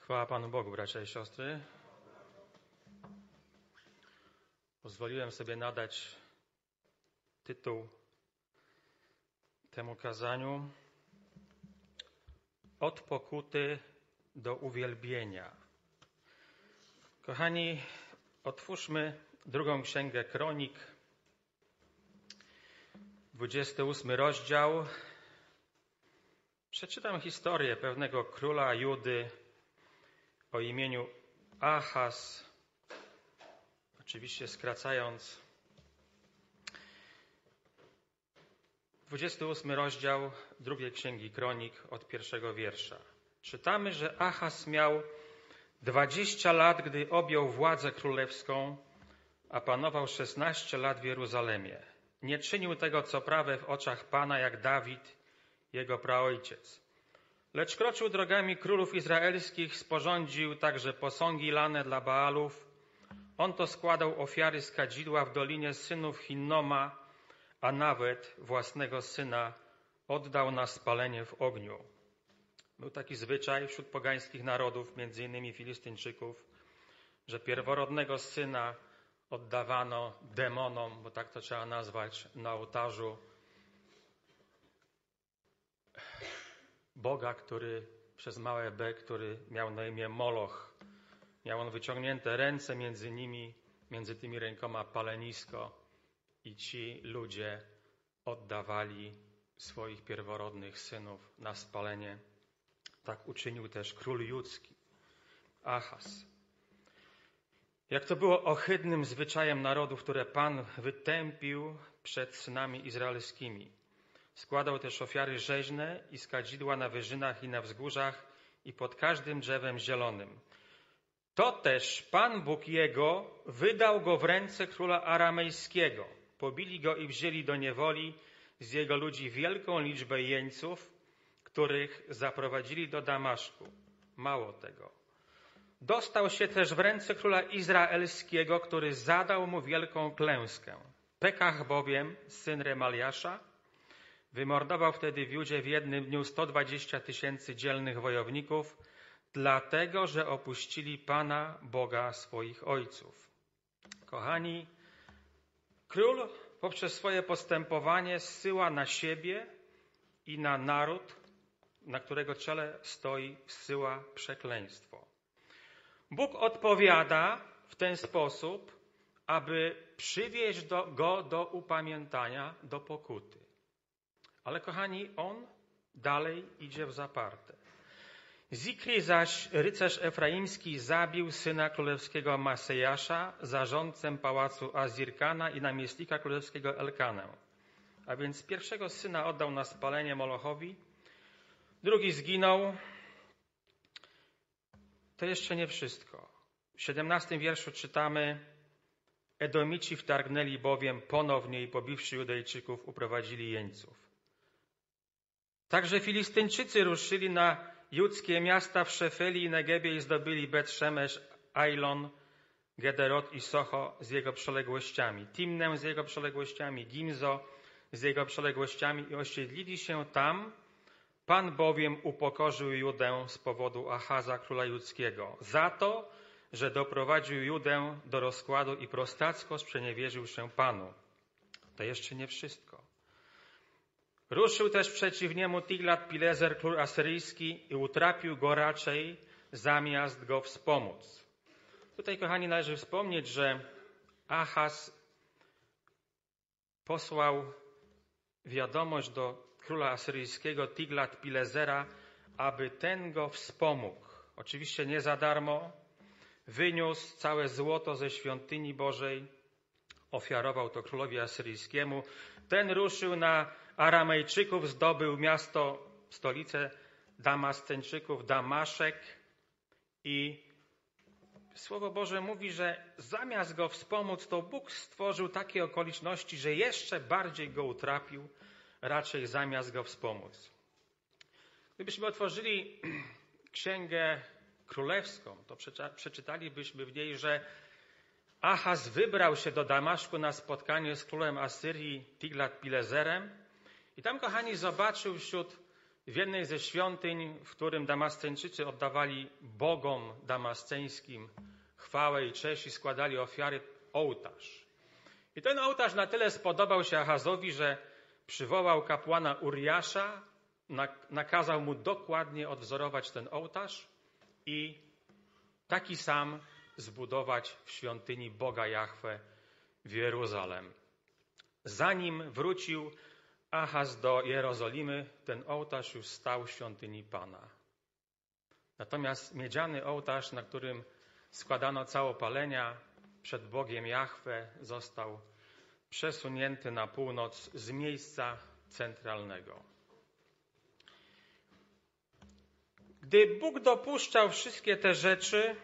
Chwała Panu Bogu, bracia i siostry. Pozwoliłem sobie nadać tytuł temu kazaniu: Od pokuty do uwielbienia. Kochani, otwórzmy drugą księgę Kronik, 28 rozdział. Przeczytam historię pewnego króla Judy o imieniu Ahaz, oczywiście skracając. 28 rozdział drugiej księgi Kronik od pierwszego wiersza. Czytamy, że Ahaz miał 20 lat, gdy objął władzę królewską, a panował 16 lat w Jeruzalemie. Nie czynił tego, co prawe w oczach Pana, jak Dawid, jego praojciec. Lecz kroczył drogami królów izraelskich, sporządził także posągi lane dla Baalów. On to składał ofiary z kadzidła w dolinie synów Hinnoma, a nawet własnego syna oddał na spalenie w ogniu. Był taki zwyczaj wśród pogańskich narodów, między innymi Filistyńczyków, że pierworodnego syna oddawano demonom, bo tak to trzeba nazwać, na ołtarzu Boga, który przez małe B, który miał na imię Moloch. Miał on wyciągnięte ręce, między tymi rękoma palenisko i ci ludzie oddawali swoich pierworodnych synów na spalenie. Tak uczynił też król judzki, Ahaz. Jak to było ohydnym zwyczajem narodów, które Pan wytępił przed synami izraelskimi. Składał też ofiary rzeźne i z kadzidła na wyżynach i na wzgórzach i pod każdym drzewem zielonym. To też Pan Bóg jego wydał go w ręce króla aramejskiego. Pobili go i wzięli do niewoli z jego ludzi wielką liczbę jeńców, których zaprowadzili do Damaszku. Mało tego. Dostał się też w ręce króla izraelskiego, który zadał mu wielką klęskę. Pekach bowiem, syn Remaliasza, wymordował wtedy w Judzie w jednym dniu 120 000 dzielnych wojowników, dlatego, że opuścili Pana Boga swoich ojców. Kochani, król poprzez swoje postępowanie zsyła na siebie i na naród, na którego czele stoi, zsyła przekleństwo. Bóg odpowiada w ten sposób, aby przywieźć go do upamiętania, do pokuty. Ale kochani, on dalej idzie w zaparte. Zikri zaś, rycerz efraimski, zabił syna królewskiego Masejasza, zarządcę pałacu Azirkana i namiestnika królewskiego Elkanę. A więc pierwszego syna oddał na spalenie Molochowi, drugi zginął. To jeszcze nie wszystko. W 17 wierszu czytamy: Edomici wtargnęli bowiem ponownie i pobiwszy Judejczyków uprowadzili jeńców. Także Filistyńczycy ruszyli na judzkie miasta w Szefeli i Negebie i zdobyli Bet-Szemesz, Ajlon, Gederot i Socho z jego przyległościami, Timnę z jego przyległościami, Gimzo z jego przyległościami i osiedlili się tam. Pan bowiem upokorzył Judę z powodu Ahaza, króla judzkiego, za to, że doprowadził Judę do rozkładu i prostacko sprzeniewierzył się Panu. To jeszcze nie wszystko. Ruszył też przeciw niemu Tiglat-Pileser, król asyryjski, i utrapił go raczej, zamiast go wspomóc. Tutaj, kochani, należy wspomnieć, że Ahaz posłał wiadomość do króla asyryjskiego Tiglat-Pilesera, aby ten go wspomógł. Oczywiście nie za darmo. Wyniósł całe złoto ze świątyni Bożej, ofiarował to królowi asyryjskiemu. Ten ruszył na Aramejczyków, zdobył miasto, stolicę Damasceńczyków, Damaszek, i Słowo Boże mówi, że zamiast go wspomóc, to Bóg stworzył takie okoliczności, że jeszcze bardziej go utrapił, raczej zamiast go wspomóc. Gdybyśmy otworzyli Księgę Królewską, to przeczytalibyśmy w niej, że Ahaz wybrał się do Damaszku na spotkanie z królem Asyrii Tiglat-Pileserem i tam, kochani, zobaczył wśród w jednej ze świątyń, w którym Damasceńczycy oddawali bogom damasceńskim chwałę i cześć i składali ofiary, ołtarz. I ten ołtarz na tyle spodobał się Achazowi, że przywołał kapłana Uriasza, nakazał mu dokładnie odwzorować ten ołtarz i taki sam zbudować w świątyni Boga Jahwe w Jeruzalem. Zanim wrócił Achaz do Jerozolimy, ten ołtarz już stał w świątyni Pana. Natomiast miedziany ołtarz, na którym składano całopalenia przed Bogiem Jahwe, został przesunięty na północ z miejsca centralnego. Gdy Bóg dopuszczał wszystkie te rzeczy,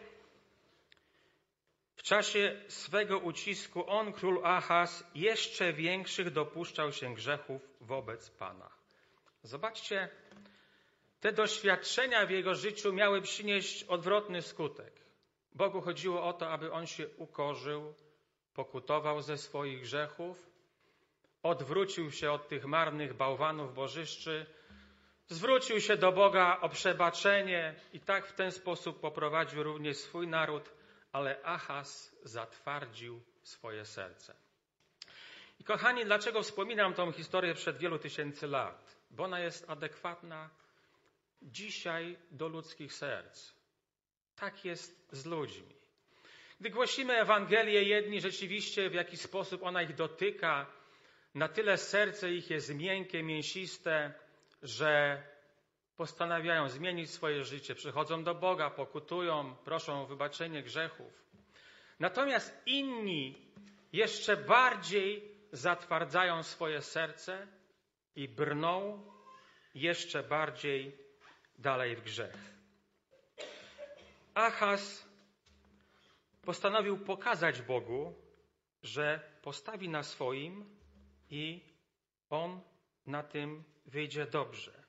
w czasie swego ucisku on, król Achaz, jeszcze większych dopuszczał się grzechów wobec Pana. Zobaczcie, te doświadczenia w jego życiu miały przynieść odwrotny skutek. Bogu chodziło o to, aby on się ukorzył, pokutował ze swoich grzechów, odwrócił się od tych marnych bałwanów bożyszczy, zwrócił się do Boga o przebaczenie i tak w ten sposób poprowadził również swój naród, ale Achaz zatwardził swoje serce. I kochani, dlaczego wspominam tą historię przed wielu tysięcy lat? Bo ona jest adekwatna dzisiaj do ludzkich serc. Tak jest z ludźmi. Gdy głosimy Ewangelię, jedni rzeczywiście w jakiś sposób ona ich dotyka, na tyle serce ich jest miękkie, mięsiste, że postanawiają zmienić swoje życie, przychodzą do Boga, pokutują, proszą o wybaczenie grzechów. Natomiast inni jeszcze bardziej zatwardzają swoje serce i brną jeszcze bardziej dalej w grzech. Achaz postanowił pokazać Bogu, że postawi na swoim i on na tym wyjdzie dobrze.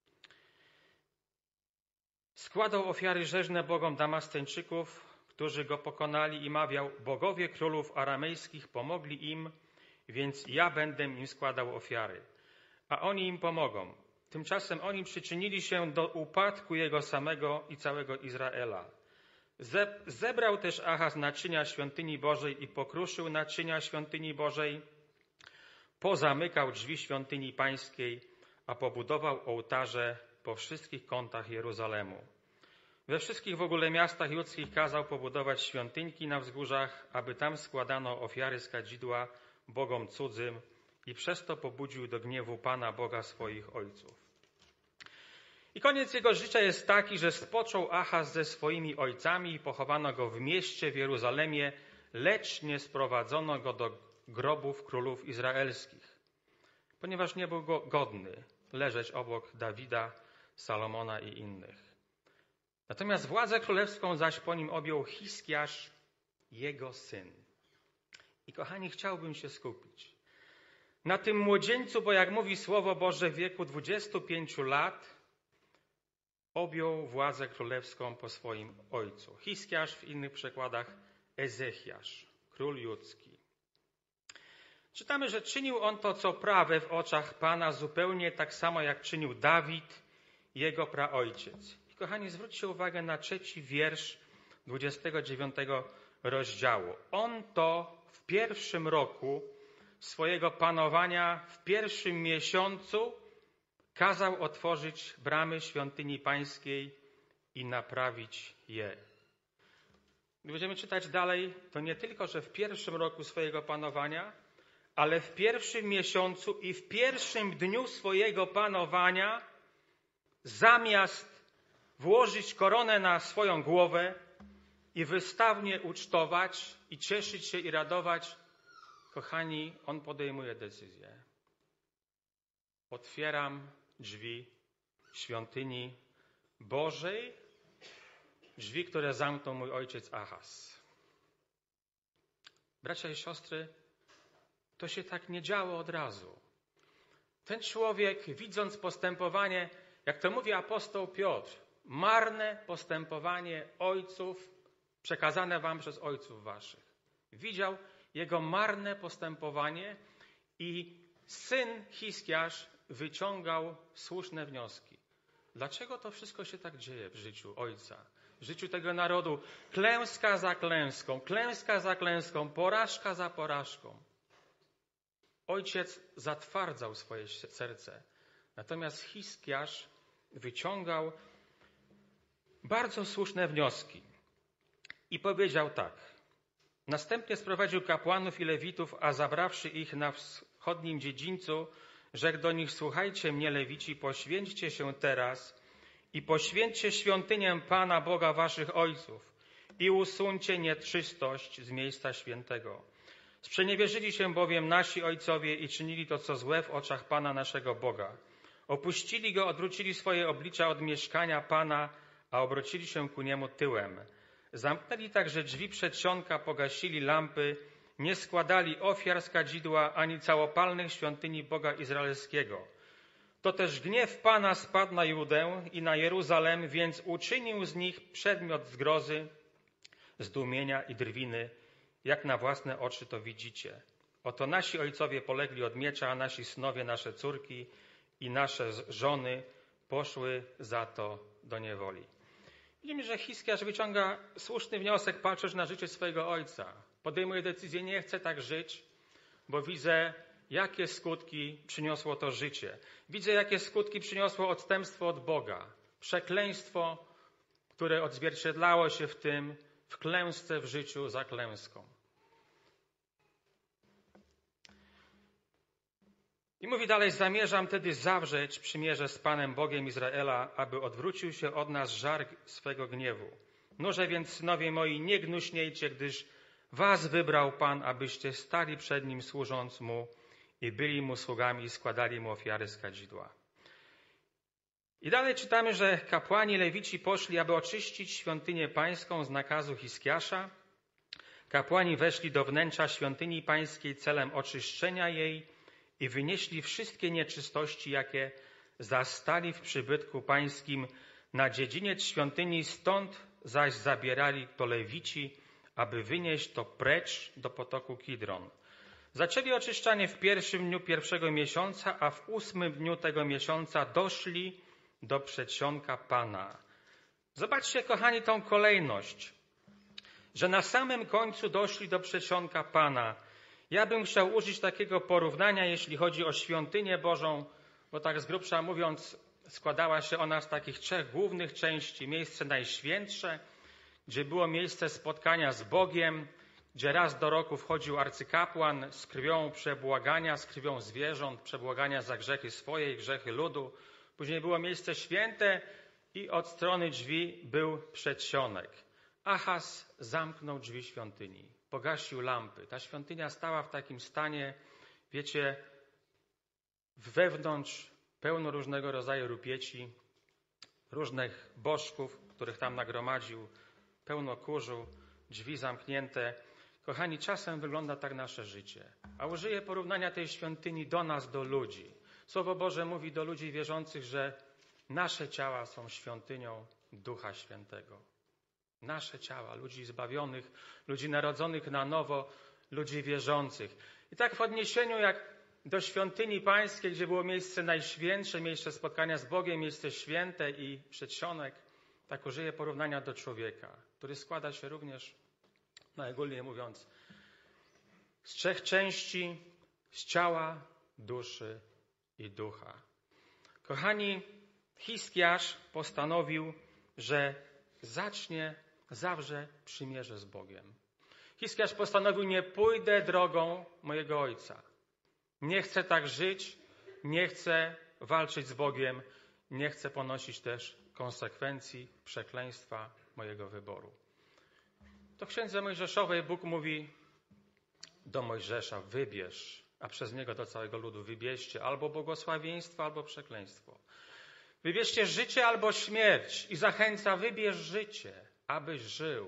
Składał ofiary rzeźne bogom Damasceńczyków, którzy go pokonali i mawiał: bogowie królów aramejskich pomogli im, więc ja będę im składał ofiary. A oni im pomogą. Tymczasem oni przyczynili się do upadku jego samego i całego Izraela. Zebrał też Achaz naczynia świątyni Bożej i pokruszył naczynia świątyni Bożej, pozamykał drzwi świątyni pańskiej, a pobudował ołtarze po wszystkich kątach Jeruzalemu. We wszystkich w ogóle miastach judzkich kazał pobudować świątynki na wzgórzach, aby tam składano ofiary z kadzidła bogom cudzym i przez to pobudził do gniewu Pana Boga swoich ojców. I koniec jego życia jest taki, że spoczął Achaz ze swoimi ojcami i pochowano go w mieście w Jeruzalemie, lecz nie sprowadzono go do grobów królów izraelskich, ponieważ nie był godny leżeć obok Dawida, Salomona i innych. Natomiast władzę królewską zaś po nim objął Hiskiasz, jego syn. I kochani, chciałbym się skupić na tym młodzieńcu, bo jak mówi Słowo Boże, w wieku 25 lat objął władzę królewską po swoim ojcu. Hiskiasz, w innych przekładach Ezechiasz, król judzki. Czytamy, że czynił on to, co prawe w oczach Pana, zupełnie tak samo, jak czynił Dawid, jego praojciec. I kochani, zwróćcie uwagę na 3 wiersz 29 rozdziału. On to w pierwszym roku swojego panowania, w pierwszym miesiącu kazał otworzyć bramy świątyni pańskiej i naprawić je. Gdy będziemy czytać dalej, to nie tylko, że w pierwszym roku swojego panowania, ale w pierwszym miesiącu i w pierwszym dniu swojego panowania, zamiast włożyć koronę na swoją głowę i wystawnie ucztować i cieszyć się i radować, kochani, on podejmuje decyzję. Otwieram drzwi świątyni Bożej, drzwi, które zamknął mój ojciec Achaz. Bracia i siostry, to się tak nie działo od razu. Ten człowiek, widząc postępowanie, jak to mówi apostoł Piotr, marne postępowanie ojców, przekazane wam przez ojców waszych. Widział jego marne postępowanie i syn Hiskiasz wyciągał słuszne wnioski. Dlaczego to wszystko się tak dzieje w życiu Ojca, w życiu tego narodu? Klęska za klęską, porażka za porażką. Ojciec zatwardzał swoje serce. Natomiast Hiskiasz wyciągał bardzo słuszne wnioski. I powiedział tak. Następnie sprowadził kapłanów i lewitów, a zabrawszy ich na wschodnim dziedzińcu, rzekł do nich: słuchajcie mnie, lewici, poświęćcie się teraz i poświęćcie świątynię Pana Boga waszych ojców i usuńcie nieczystość z miejsca świętego. Sprzeniewierzyli się bowiem nasi ojcowie i czynili to, co złe w oczach Pana naszego Boga. Opuścili Go, odwrócili swoje oblicza od mieszkania Pana, a obrócili się ku Niemu tyłem. Zamknęli także drzwi przedsionka, pogasili lampy, nie składali ofiar z kadzidła, ani całopalnych świątyni Boga Izraelskiego. To też gniew Pana spadł na Judę i na Jeruzalem, więc uczynił z nich przedmiot zgrozy, zdumienia i drwiny, jak na własne oczy to widzicie. Oto nasi ojcowie polegli od miecza, a nasi synowie, nasze córki i nasze żony poszły za to do niewoli. Widzimy, że Hiskiasz wyciąga słuszny wniosek, patrząc na życie swojego ojca. Podejmuje decyzję: nie chcę tak żyć, bo widzę, jakie skutki przyniosło to życie. Widzę, jakie skutki przyniosło odstępstwo od Boga. Przekleństwo, które odzwierciedlało się w klęsce w życiu za klęską. I mówi dalej: zamierzam tedy zawrzeć przymierze z Panem Bogiem Izraela, aby odwrócił się od nas żar swego gniewu. Noże więc, synowie moi, nie gnuśniejcie, gdyż was wybrał Pan, abyście stali przed Nim, służąc Mu i byli Mu sługami i składali Mu ofiary z kadzidła. I dalej czytamy, że kapłani lewici poszli, aby oczyścić świątynię pańską z nakazu Hiskiasza. Kapłani weszli do wnętrza świątyni pańskiej celem oczyszczenia jej i wynieśli wszystkie nieczystości, jakie zastali w przybytku pańskim na dziedziniec świątyni, stąd zaś zabierali to lewici, aby wynieść to precz do potoku Kidron. Zaczęli oczyszczanie w pierwszym dniu pierwszego miesiąca, a w 8 dniu tego miesiąca doszli do przedsionka Pana. Zobaczcie, kochani, tą kolejność, że na samym końcu doszli do przedsionka Pana. Ja bym chciał użyć takiego porównania, jeśli chodzi o świątynię Bożą, bo tak z grubsza mówiąc składała się ona z takich 3 głównych części. Miejsce najświętsze, gdzie było miejsce spotkania z Bogiem, gdzie raz do roku wchodził arcykapłan z krwią przebłagania, z krwią zwierząt, przebłagania za grzechy swoje i grzechy ludu. Później było miejsce święte i od strony drzwi był przedsionek. Ahaz zamknął drzwi świątyni, pogasił lampy. Ta świątynia stała w takim stanie, wiecie, wewnątrz pełno różnego rodzaju rupieci, różnych bożków, których tam nagromadził, pełno kurzu, drzwi zamknięte. Kochani, czasem wygląda tak nasze życie. A użyję porównania tej świątyni do nas, do ludzi. Słowo Boże mówi do ludzi wierzących, że nasze ciała są świątynią Ducha Świętego. Nasze ciała, ludzi zbawionych, ludzi narodzonych na nowo, ludzi wierzących. I tak w odniesieniu jak do świątyni pańskiej, gdzie było miejsce najświętsze, miejsce spotkania z Bogiem, miejsce święte i przedsionek, tak użyję porównania do człowieka, który składa się również, najogólniej mówiąc, z 3 części: z ciała, duszy i ducha. Kochani, Hiskiasz postanowił, że zawrze przymierze z Bogiem. Hiskiasz postanowił: nie pójdę drogą mojego ojca. Nie chcę tak żyć, nie chcę walczyć z Bogiem, nie chcę ponosić też konsekwencji przekleństwa mojego wyboru. To w Księdze Mojżeszowej Bóg mówi do Mojżesza: wybierz, a przez niego do całego ludu: wybierzcie albo błogosławieństwo, albo przekleństwo. Wybierzcie życie albo śmierć. I zachęca: wybierz życie, abyś żył.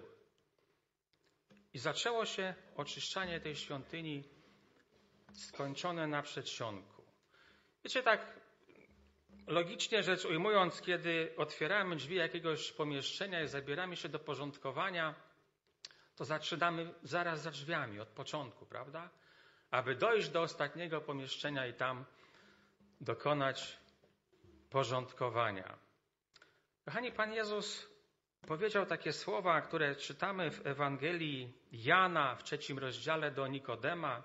I zaczęło się oczyszczanie tej świątyni, skończone na przedsionku. Wiecie, tak logicznie rzecz ujmując, kiedy otwieramy drzwi jakiegoś pomieszczenia i zabieramy się do porządkowania, to zaczynamy zaraz za drzwiami, od początku, prawda? Aby dojść do ostatniego pomieszczenia i tam dokonać porządkowania. Kochani, Pan Jezus powiedział takie słowa, które czytamy w Ewangelii Jana w 3 rozdziale do Nikodema,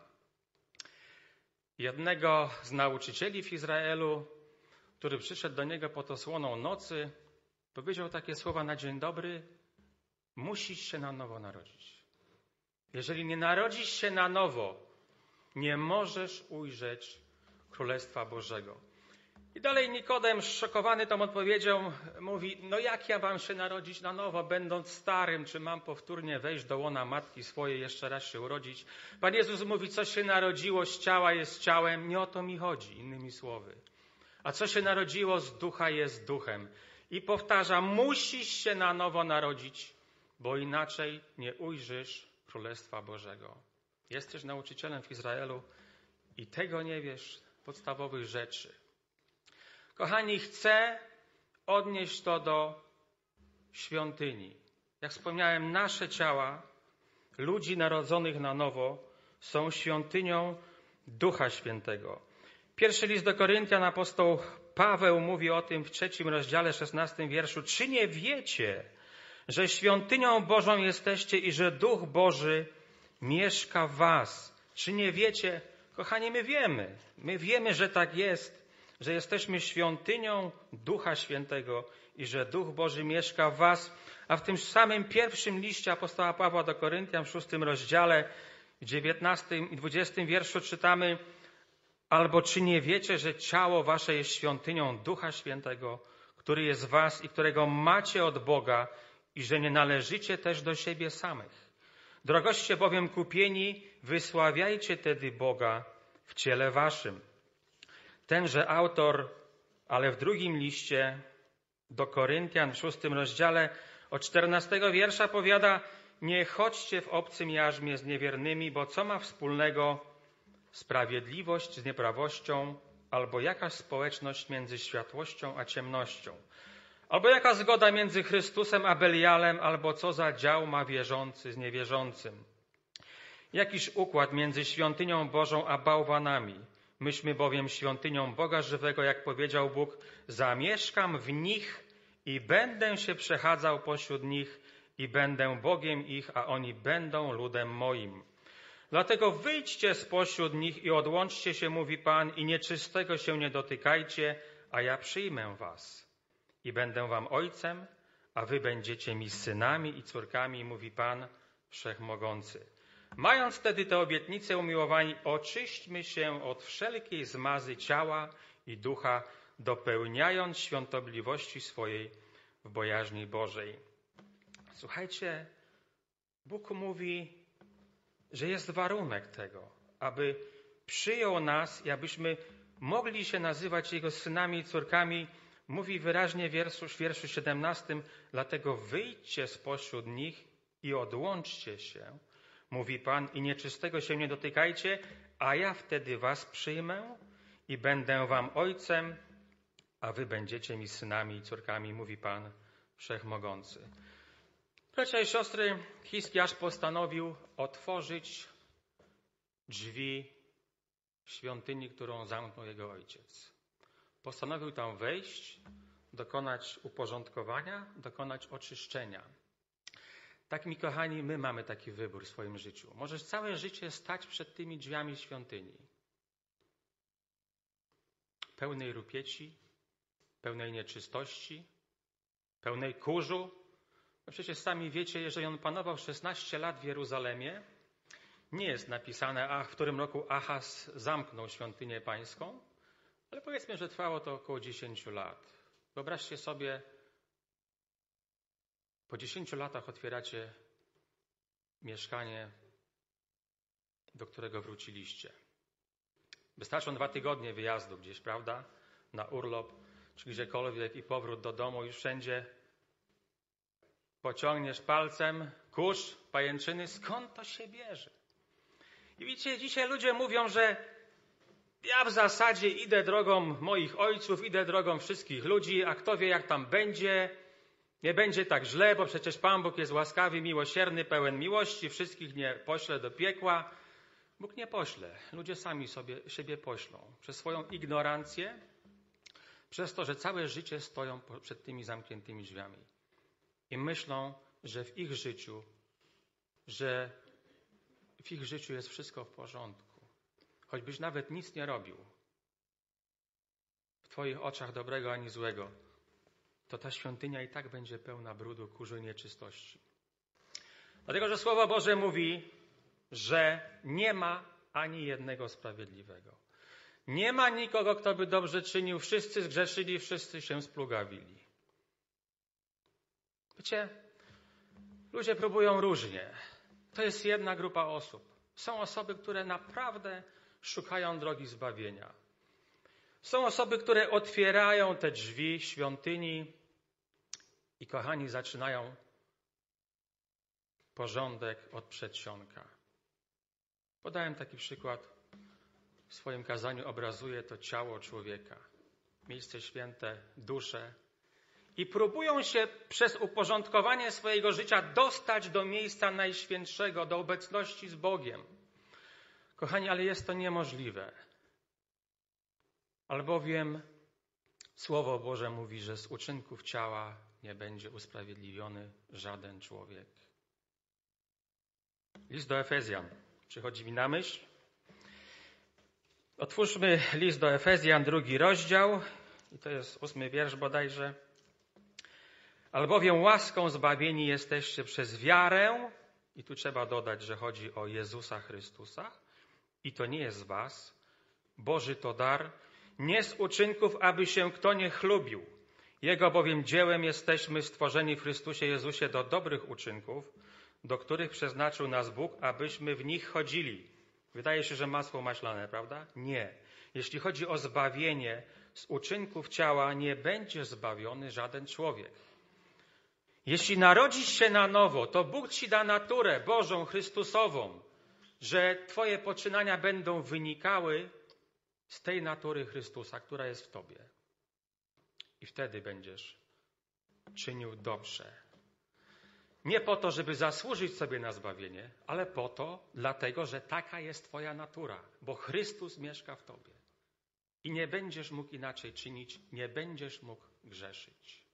jednego z nauczycieli w Izraelu, który przyszedł do niego pod osłoną nocy. Powiedział takie słowa na dzień dobry: musisz się na nowo narodzić. Jeżeli nie narodzisz się na nowo, nie możesz ujrzeć Królestwa Bożego. I dalej Nikodem, zszokowany tą odpowiedzią, mówi: no jak ja mam się narodzić na nowo, będąc starym? Czy mam powtórnie wejść do łona matki swojej, jeszcze raz się urodzić? Pan Jezus mówi: co się narodziło z ciała, jest ciałem. Nie o to mi chodzi, innymi słowy. A co się narodziło z ducha, jest duchem. I powtarza: musisz się na nowo narodzić, bo inaczej nie ujrzysz Królestwa Bożego. Jesteś nauczycielem w Izraelu i tego nie wiesz, podstawowych rzeczy. Kochani, chcę odnieść to do świątyni. Jak wspomniałem, nasze ciała, ludzi narodzonych na nowo, są świątynią Ducha Świętego. Pierwszy list do Koryntian, apostoł Paweł mówi o tym w 3 rozdziale, 16 wierszu. Czy nie wiecie, że świątynią Bożą jesteście i że Duch Boży mieszka w was? Czy nie wiecie? Kochani, my wiemy. My wiemy, że tak jest, że jesteśmy świątynią Ducha Świętego i że Duch Boży mieszka w was. A w tym samym pierwszym liście apostoła Pawła do Koryntian w 6 rozdziale, w 19 i 20 wierszu czytamy: albo czy nie wiecie, że ciało wasze jest świątynią Ducha Świętego, który jest w was i którego macie od Boga, i że nie należycie też do siebie samych? Drogoście bowiem kupieni, wysławiajcie tedy Boga w ciele waszym. Tenże autor, ale w drugim liście do Koryntian w 6 rozdziale od 14 wiersza powiada: nie chodźcie w obcym jarzmie z niewiernymi, bo co ma wspólnego sprawiedliwość z nieprawością, albo jakaś społeczność między światłością a ciemnością? Albo jaka zgoda między Chrystusem a Belialem, albo co za dział ma wierzący z niewierzącym? Jakiż układ między świątynią Bożą a bałwanami? Myśmy bowiem świątynią Boga żywego, jak powiedział Bóg: zamieszkam w nich i będę się przechadzał pośród nich i będę Bogiem ich, a oni będą ludem moim. Dlatego wyjdźcie spośród nich i odłączcie się, mówi Pan, i nieczystego się nie dotykajcie, a ja przyjmę was. I będę wam ojcem, a wy będziecie mi synami i córkami, mówi Pan Wszechmogący. Mając wtedy tę obietnicę, umiłowani, oczyśćmy się od wszelkiej zmazy ciała i ducha, dopełniając świątobliwości swojej w bojaźni Bożej. Słuchajcie, Bóg mówi, że jest warunek tego, aby przyjął nas i abyśmy mogli się nazywać Jego synami i córkami. Mówi wyraźnie w wierszu 17, dlatego wyjdźcie spośród nich i odłączcie się, mówi Pan, i nieczystego się nie dotykajcie, a ja wtedy was przyjmę i będę wam ojcem, a wy będziecie mi synami i córkami, mówi Pan Wszechmogący. Bracia i siostry, Hiskiarz postanowił otworzyć drzwi świątyni, którą zamknął jego ojciec. Postanowił tam wejść, dokonać uporządkowania, dokonać oczyszczenia. Tak, mi kochani, my mamy taki wybór w swoim życiu. Możesz całe życie stać przed tymi drzwiami świątyni. Pełnej rupieci, pełnej nieczystości, pełnej kurzu. No przecież sami wiecie, jeżeli on panował 16 lat w Jeruzalemie, nie jest napisane, w którym roku Ahaz zamknął świątynię pańską, ale powiedzmy, że trwało to około 10 lat. Wyobraźcie sobie, po 10 latach otwieracie mieszkanie, do którego wróciliście. Wystarczą 2 tygodnie wyjazdu gdzieś, prawda? Na urlop, czy gdziekolwiek i powrót do domu, już wszędzie pociągniesz palcem, kurz, pajęczyny, skąd to się bierze? I widzicie, dzisiaj ludzie mówią, że ja w zasadzie idę drogą moich ojców, idę drogą wszystkich ludzi, a kto wie, jak tam będzie. Nie będzie tak źle, bo przecież Pan Bóg jest łaskawy, miłosierny, pełen miłości, wszystkich nie pośle do piekła. Bóg nie pośle, ludzie sami siebie poślą. Przez swoją ignorancję, Przez to, że całe życie stoją przed tymi zamkniętymi drzwiami i myślą, że w ich życiu jest wszystko w porządku. Choćbyś nawet nic nie robił, w Twoich oczach dobrego ani złego, to ta świątynia i tak będzie pełna brudu, kurzu i nieczystości. Dlatego, że Słowo Boże mówi, że nie ma ani jednego sprawiedliwego. Nie ma nikogo, kto by dobrze czynił. Wszyscy zgrzeszyli, wszyscy się splugawili. Wiecie, ludzie próbują różnie. To jest jedna grupa osób. Są osoby, które naprawdę szukają drogi zbawienia. Są osoby, które otwierają te drzwi świątyni i, kochani, zaczynają porządek od przedsionka. Podałem taki przykład. W swoim kazaniu obrazuje to ciało człowieka, miejsce święte, duszę. I próbują się przez uporządkowanie swojego życia dostać do miejsca najświętszego, do obecności z Bogiem. Kochani, ale jest to niemożliwe. Albowiem Słowo Boże mówi, że z uczynków ciała nie będzie usprawiedliwiony żaden człowiek. List do Efezjan przychodzi mi na myśl. Otwórzmy list do Efezjan, 2 rozdział, i to jest 8 wiersz bodajże. Albowiem łaską zbawieni jesteście przez wiarę, i tu trzeba dodać, że chodzi o Jezusa Chrystusa, i to nie jest z was, Boży to dar, nie z uczynków, aby się kto nie chlubił. Jego bowiem dziełem jesteśmy stworzeni w Chrystusie Jezusie do dobrych uczynków, do których przeznaczył nas Bóg, abyśmy w nich chodzili. Wydaje się, że masło maślane, prawda? Nie. Jeśli chodzi o zbawienie, z uczynków ciała nie będzie zbawiony żaden człowiek. Jeśli narodzisz się na nowo, to Bóg ci da naturę Bożą, Chrystusową, że twoje poczynania będą wynikały z tej natury Chrystusa, która jest w tobie. I wtedy będziesz czynił dobrze. Nie po to, żeby zasłużyć sobie na zbawienie, ale po to, dlatego, że taka jest twoja natura, bo Chrystus mieszka w tobie. I nie będziesz mógł inaczej czynić, nie będziesz mógł grzeszyć.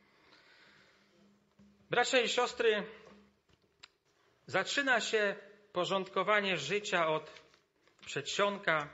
Bracia i siostry, zaczyna się porządkowanie życia od przedsionka.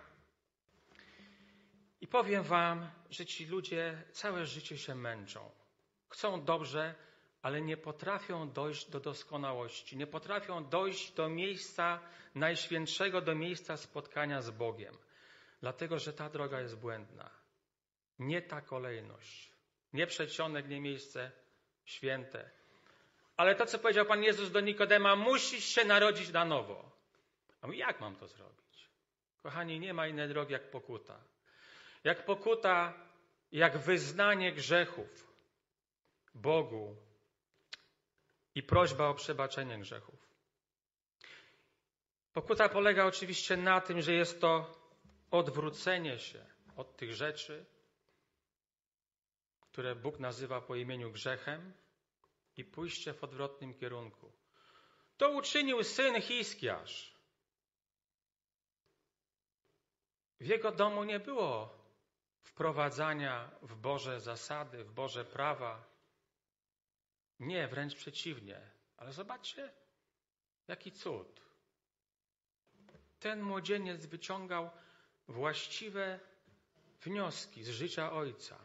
I powiem wam, że ci ludzie całe życie się męczą. Chcą dobrze, ale nie potrafią dojść do doskonałości. Nie potrafią dojść do miejsca najświętszego, do miejsca spotkania z Bogiem. Dlatego, że ta droga jest błędna. Nie ta kolejność. Nie przedsionek, nie miejsce święte. Ale to, co powiedział Pan Jezus do Nikodema, musisz się narodzić na nowo. A mówi, jak mam to zrobić? Kochani, nie ma innej drogi jak pokuta. Jak pokuta, jak wyznanie grzechów Bogu i prośba o przebaczenie grzechów. Pokuta polega oczywiście na tym, że jest to odwrócenie się od tych rzeczy, które Bóg nazywa po imieniu grzechem, i pójście w odwrotnym kierunku. To uczynił syn Hiskiarz. W jego domu nie było wprowadzania w Boże zasady, w Boże prawa. Nie, wręcz przeciwnie. Ale zobaczcie, jaki cud. Ten młodzieniec wyciągał właściwe wnioski z życia ojca.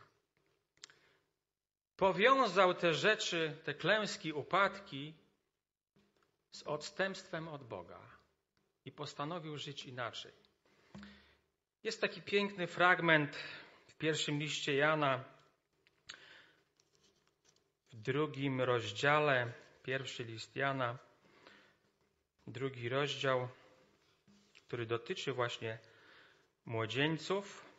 Powiązał te rzeczy, te klęski, upadki z odstępstwem od Boga i postanowił żyć inaczej. Jest taki piękny fragment w pierwszym liście Jana, w 2 rozdziale, pierwszy list Jana, 2 rozdział, który dotyczy właśnie młodzieńców.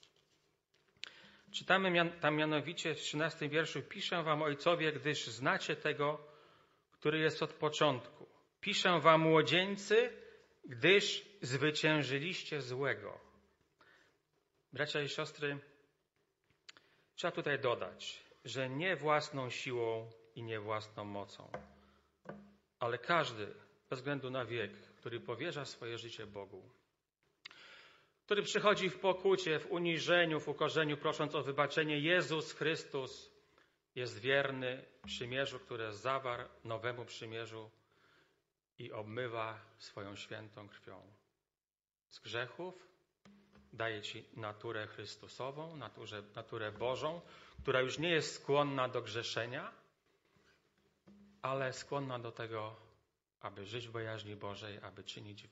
Czytamy tam mianowicie w 13 wierszu: piszę wam, ojcowie, gdyż znacie tego, który jest od początku. Piszę wam, młodzieńcy, gdyż zwyciężyliście złego. Bracia i siostry, trzeba tutaj dodać, że nie własną siłą i nie własną mocą, ale każdy, bez względu na wiek, który powierza swoje życie Bogu, który przychodzi w pokucie, w uniżeniu, w ukorzeniu, prosząc o wybaczenie. Jezus Chrystus jest wierny przymierzu, które zawarł, nowemu przymierzu i obmywa swoją świętą krwią. Z grzechów daje ci naturę Chrystusową, naturę Bożą, która już nie jest skłonna do grzeszenia, ale skłonna do tego, aby żyć w bojaźni Bożej, aby czynić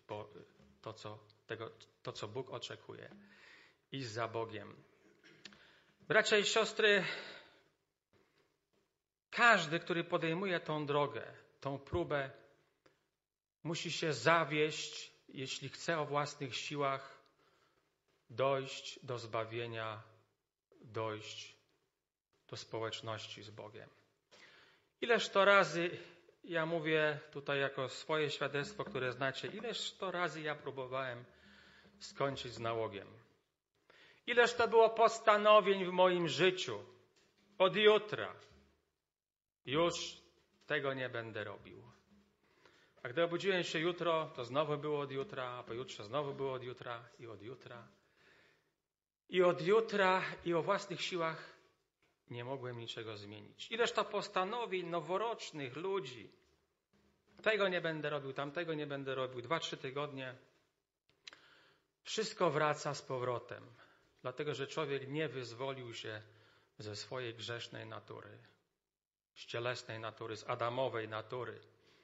to, co Bóg oczekuje. Iść za Bogiem. Bracia i siostry, każdy, który podejmuje tą drogę, tą próbę, musi się zawieść, jeśli chce o własnych siłach dojść do zbawienia, dojść do społeczności z Bogiem. Ileż to razy, ja mówię tutaj jako swoje świadectwo, które znacie, ileż to razy ja próbowałem skończyć z nałogiem. Ileż to było postanowień w moim życiu. Od jutra już tego nie będę robił. A gdy obudziłem się jutro, to znowu było od jutra, a pojutrze znowu było od jutra i od jutra. I od jutra i o własnych siłach nie mogłem niczego zmienić. Ileż to postanowień noworocznych ludzi. Tego nie będę robił, tamtego nie będę robił. 2-3 tygodnie. Wszystko wraca z powrotem. Dlatego, że człowiek nie wyzwolił się ze swojej grzesznej natury. Z cielesnej natury, z adamowej natury.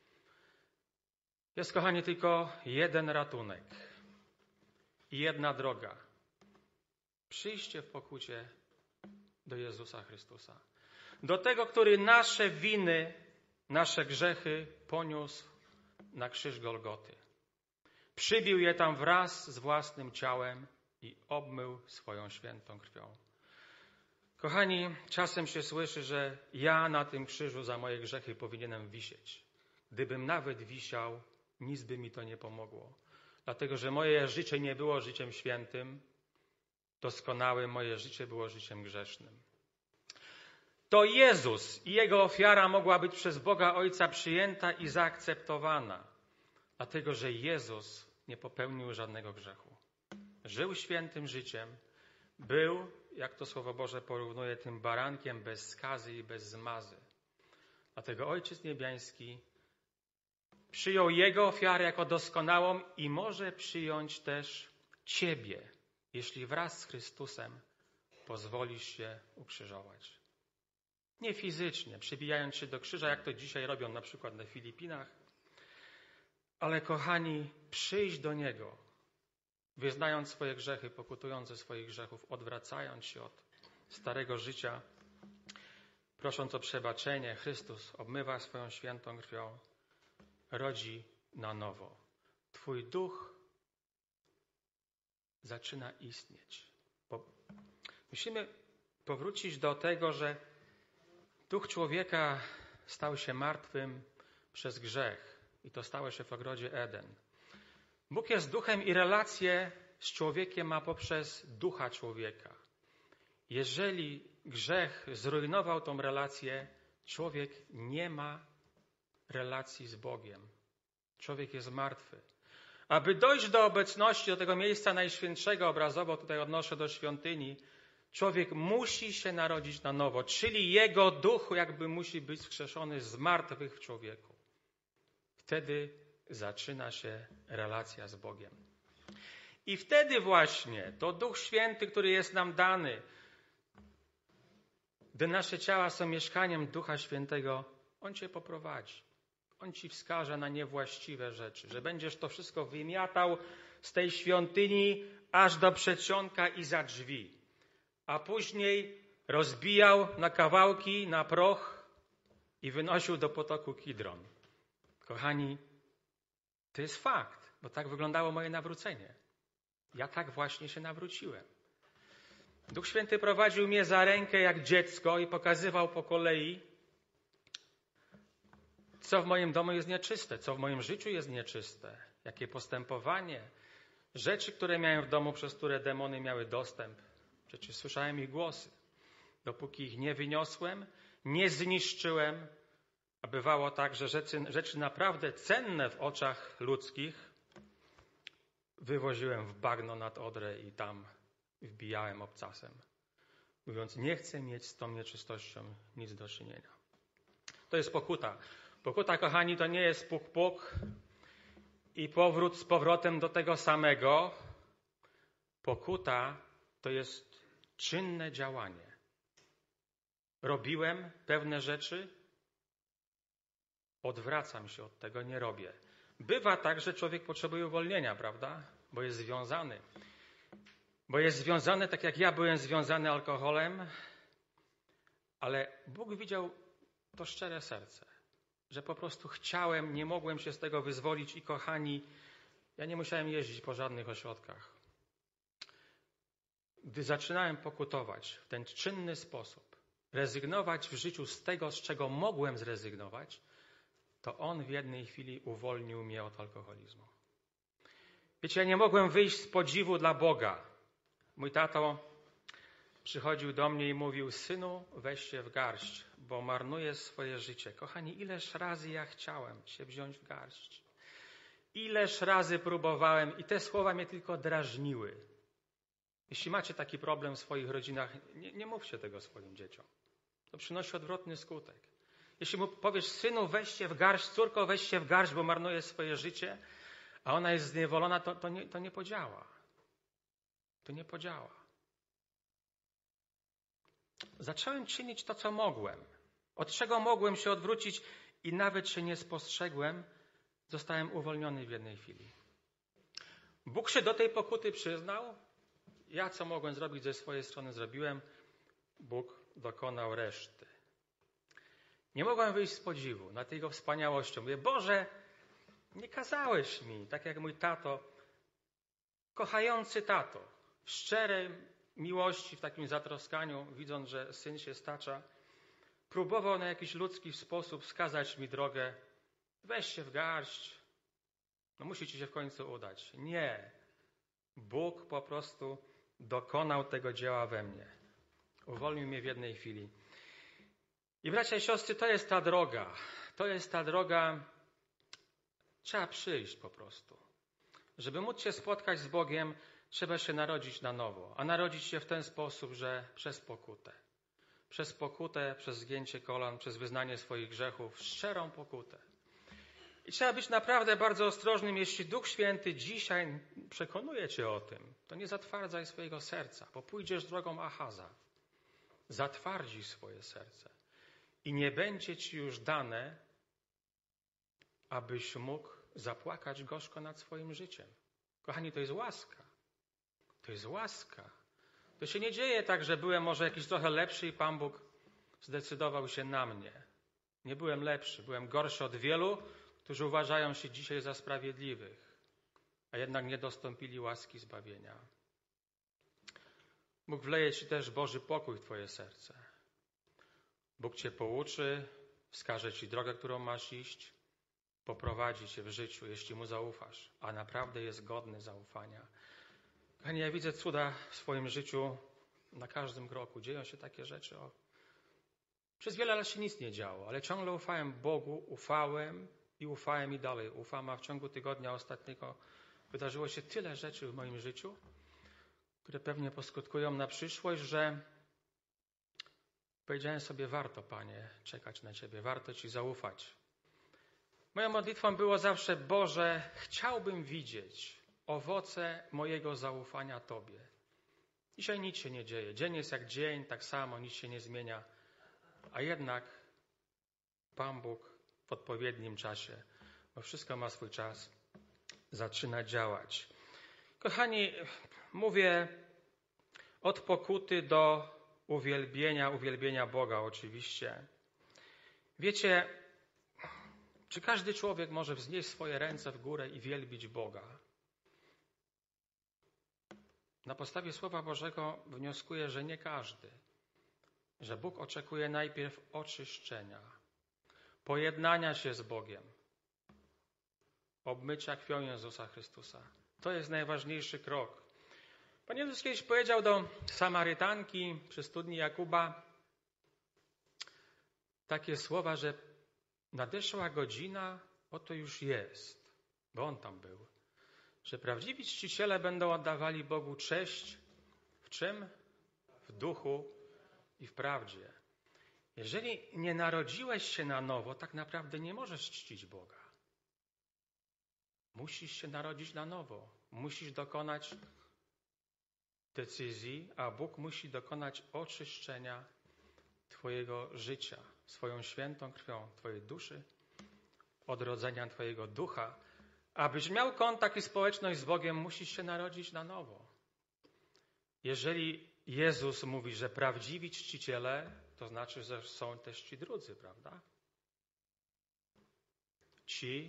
Jest, kochani, tylko jeden ratunek i jedna droga. Przyjście w pokucie do Jezusa Chrystusa. Do tego, który nasze winy, nasze grzechy poniósł na krzyż Golgoty. Przybił je tam wraz z własnym ciałem i obmył swoją świętą krwią. Kochani, czasem się słyszy, że ja na tym krzyżu za moje grzechy powinienem wisieć. Gdybym nawet wisiał, nic by mi to nie pomogło. Dlatego, że moje życie nie było życiem świętym, doskonałym, moje życie było życiem grzesznym. To Jezus i Jego ofiara mogła być przez Boga Ojca przyjęta i zaakceptowana. Dlatego, że Jezus nie popełnił żadnego grzechu. Żył świętym życiem. Był, jak to Słowo Boże porównuje, tym barankiem bez skazy i bez zmazy. Dlatego Ojciec Niebiański przyjął Jego ofiarę jako doskonałą i może przyjąć też Ciebie, jeśli wraz z Chrystusem pozwolisz się ukrzyżować. Nie fizycznie, przybijając się do krzyża, jak to dzisiaj robią na przykład na Filipinach, ale kochani, przyjść do Niego, wyznając swoje grzechy, pokutując ze swoich grzechów, odwracając się od starego życia, prosząc o przebaczenie, Chrystus obmywa swoją świętą krwią, rodzi na nowo. Twój duch zaczyna istnieć. Musimy powrócić do tego, że duch człowieka stał się martwym przez grzech i to stało się w ogrodzie Eden. Bóg jest duchem i relacje z człowiekiem ma poprzez ducha człowieka. Jeżeli grzech zrujnował tą relację, człowiek nie ma relacji z Bogiem. Człowiek jest martwy. Aby dojść do obecności, do tego miejsca najświętszego, obrazowo tutaj odnoszę do świątyni, człowiek musi się narodzić na nowo, czyli jego duch jakby musi być wskrzeszony z martwych w człowieku. Wtedy zaczyna się relacja z Bogiem. I wtedy właśnie to Duch Święty, który jest nam dany, gdy nasze ciała są mieszkaniem Ducha Świętego, On cię poprowadzi. On ci wskaże na niewłaściwe rzeczy, że będziesz to wszystko wymiatał z tej świątyni aż do przedsionka i za drzwi, a później rozbijał na kawałki, na proch i wynosił do potoku Kidron. Kochani, to jest fakt, bo tak wyglądało moje nawrócenie. Ja tak właśnie się nawróciłem. Duch Święty prowadził mnie za rękę jak dziecko i pokazywał po kolei, co w moim domu jest nieczyste, co w moim życiu jest nieczyste, jakie postępowanie, rzeczy, które miałem w domu, przez które demony miały dostęp. Przecież słyszałem ich głosy. Dopóki ich nie wyniosłem, nie zniszczyłem, a bywało tak, że rzeczy naprawdę cenne w oczach ludzkich wywoziłem w bagno nad Odrę i tam wbijałem obcasem, mówiąc, nie chcę mieć z tą nieczystością nic do czynienia. To jest pokuta. Pokuta, kochani, to nie jest puk i powrót z powrotem do tego samego. Pokuta to jest czynne działanie. Robiłem pewne rzeczy, odwracam się od tego, nie robię. Bywa tak, że człowiek potrzebuje uwolnienia, prawda? Bo jest związany. Bo jest związany, tak jak ja byłem związany alkoholem, ale Bóg widział to szczere serce, że po prostu chciałem, nie mogłem się z tego wyzwolić i kochani, ja nie musiałem jeździć po żadnych ośrodkach. Gdy zaczynałem pokutować w ten czynny sposób, rezygnować w życiu z tego, z czego mogłem zrezygnować, to On w jednej chwili uwolnił mnie od alkoholizmu. Wiecie, ja nie mogłem wyjść z podziwu dla Boga. Mój tato przychodził do mnie i mówił, synu, weź się w garść, bo marnujesz swoje życie. Kochani, ileż razy ja chciałem się wziąć w garść. Ileż razy próbowałem i te słowa mnie tylko drażniły. Jeśli macie taki problem w swoich rodzinach, nie mówcie tego swoim dzieciom. To przynosi odwrotny skutek. Jeśli mu powiesz, synu, weź się w garść, córko, weź się w garść, bo marnujesz swoje życie, a ona jest zniewolona, to nie podziała. To nie podziała. Zacząłem czynić to, co mogłem. Od czego mogłem się odwrócić i nawet się nie spostrzegłem, zostałem uwolniony w jednej chwili. Bóg się do tej pokuty przyznał. Ja, co mogłem zrobić ze swojej strony, zrobiłem. Bóg dokonał reszty. Nie mogłem wyjść z podziwu nad Jego wspaniałością. Mówię, Boże, nie kazałeś mi, tak jak mój tato, kochający tato, w szczerej miłości, w takim zatroskaniu, widząc, że syn się stacza, próbował na jakiś ludzki sposób wskazać mi drogę. Weź się w garść. No musi ci się w końcu udać. Nie. Bóg po prostu dokonał tego dzieła we mnie. Uwolnił mnie w jednej chwili. I bracia i siostry, to jest ta droga. To jest ta droga. Trzeba przyjść po prostu. Żeby móc się spotkać z Bogiem, trzeba się narodzić na nowo. A narodzić się w ten sposób, że przez pokutę. Przez pokutę, przez zgięcie kolan, przez wyznanie swoich grzechów, szczerą pokutę. I trzeba być naprawdę bardzo ostrożnym, jeśli Duch Święty dzisiaj przekonuje cię o tym, to nie zatwardzaj swojego serca, bo pójdziesz drogą Achaza. Zatwardzi swoje serce. I nie będzie ci już dane, abyś mógł zapłakać gorzko nad swoim życiem. Kochani, to jest łaska. To jest łaska. To się nie dzieje tak, że byłem może jakiś trochę lepszy i Pan Bóg zdecydował się na mnie. Nie byłem lepszy, byłem gorszy od wielu, którzy uważają się dzisiaj za sprawiedliwych, a jednak nie dostąpili łaski zbawienia. Bóg wleje ci też Boży pokój w twoje serce. Bóg cię pouczy, wskaże ci drogę, którą masz iść, poprowadzi cię w życiu, jeśli Mu zaufasz, a naprawdę jest godny zaufania. Kochani, ja widzę cuda w swoim życiu na każdym kroku. Dzieją się takie rzeczy. Przez wiele lat się nic nie działo, ale ciągle ufałem Bogu, ufałem i dalej ufam, a w ciągu tygodnia ostatniego wydarzyło się tyle rzeczy w moim życiu, które pewnie poskutkują na przyszłość, że powiedziałem sobie, warto, Panie, czekać na Ciebie, warto Ci zaufać. Moją modlitwą było zawsze, Boże, chciałbym widzieć owoce mojego zaufania Tobie. Dzisiaj nic się nie dzieje. Dzień jest jak dzień, tak samo, nic się nie zmienia. A jednak Pan Bóg w odpowiednim czasie, bo wszystko ma swój czas, zaczyna działać. Kochani, mówię od pokuty do uwielbienia Boga oczywiście. Wiecie, czy każdy człowiek może wznieść swoje ręce w górę i wielbić Boga? Na podstawie Słowa Bożego wnioskuję, że nie każdy. Że Bóg oczekuje najpierw oczyszczenia, pojednania się z Bogiem, obmycia krwią Jezusa Chrystusa. To jest najważniejszy krok. Pan Jezus kiedyś powiedział do Samarytanki przy studni Jakuba takie słowa, że nadeszła godzina, oto już jest, bo On tam był, że prawdziwi czciciele będą oddawali Bogu cześć w czym? W duchu i w prawdzie. Jeżeli nie narodziłeś się na nowo, tak naprawdę nie możesz czcić Boga. Musisz się narodzić na nowo. Musisz dokonać decyzji, a Bóg musi dokonać oczyszczenia twojego życia, swoją świętą krwią, twojej duszy, odrodzenia twojego ducha. Abyś miał kontakt i społeczność z Bogiem, musisz się narodzić na nowo. Jeżeli Jezus mówi, że prawdziwi czciciele, to znaczy, że są też ci drudzy, prawda? Ci,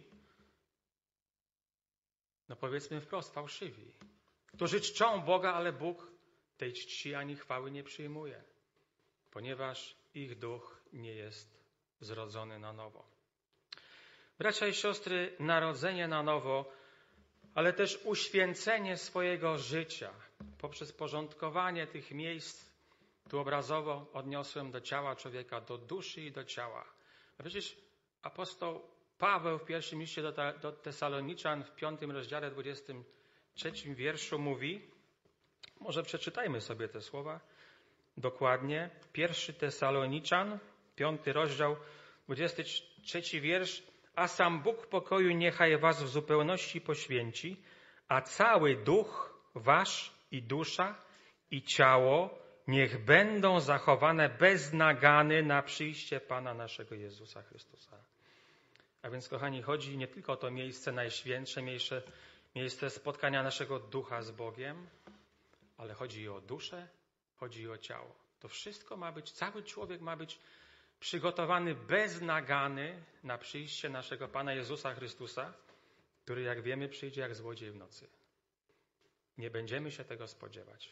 no powiedzmy wprost, fałszywi, którzy czczą Boga, ale Bóg tej czci ani chwały nie przyjmuje, ponieważ ich duch nie jest zrodzony na nowo. Bracia i siostry, narodzenie na nowo, ale też uświęcenie swojego życia poprzez porządkowanie tych miejsc, tu obrazowo odniosłem do ciała człowieka, do duszy i do ciała. A przecież apostoł Paweł w pierwszym liście do Tesaloniczan w 5 rozdziale 23 wierszu mówi, może przeczytajmy sobie te słowa dokładnie. 1 Tesaloniczan, 5 rozdział, 23 wiersz. A sam Bóg pokoju niechaj was w zupełności poświęci, a cały duch wasz i dusza i ciało niech będą zachowane bez nagany na przyjście Pana naszego Jezusa Chrystusa. A więc, kochani, chodzi nie tylko o to miejsce najświętsze, miejsce spotkania naszego ducha z Bogiem, ale chodzi i o duszę, chodzi i o ciało. To wszystko ma być, cały człowiek ma być przygotowany bez nagany na przyjście naszego Pana Jezusa Chrystusa, który, jak wiemy, przyjdzie jak złodziej w nocy. Nie będziemy się tego spodziewać.